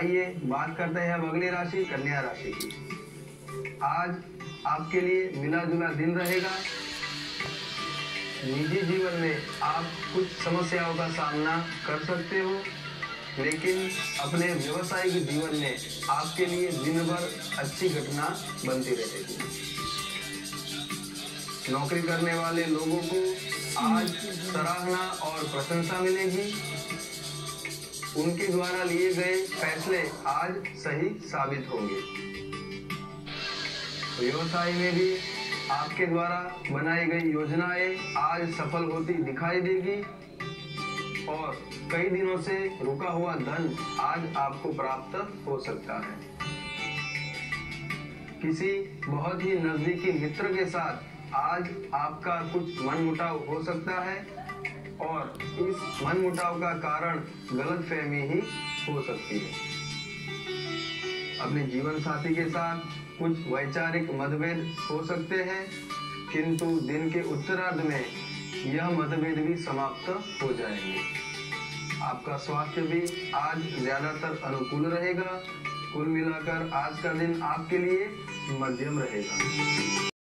आइए बात करते हैं अब अगली राशि कन्या राशि की। आज आपके लिए मिला जुला दिन रहेगा। निजी जीवन में आप कुछ समस्याओं का सामना कर सकते हो, लेकिन अपने व्यवसायिक जीवन में आपके लिए दिन भर अच्छी घटना बनती रहेगी। नौकरी करने वाले लोगों को आज सराहना और प्रशंसा मिलेगी। उनके द्वारा लिए गए फैसले आज सही साबित होंगे। व्यवसाय में भी आपके द्वारा बनाई गई योजनाएं आज सफल होती दिखाई देगी और कई दिनों से रुका हुआ धन आज आपको प्राप्त हो सकता है। किसी बहुत ही नजदीकी मित्र के साथ आज आपका कुछ मनमुटाव हो सकता है और इस मनमुटाव का कारण गलतफहमी ही हो सकती है। अपने जीवन साथी के साथ कुछ वैचारिक मतभेद हो सकते हैं, किंतु दिन के उत्तरार्ध में यह मतभेद भी समाप्त हो जाएंगे। आपका स्वास्थ्य भी आज ज्यादातर अनुकूल रहेगा। कुल मिलाकर आज का दिन आपके लिए मध्यम रहेगा।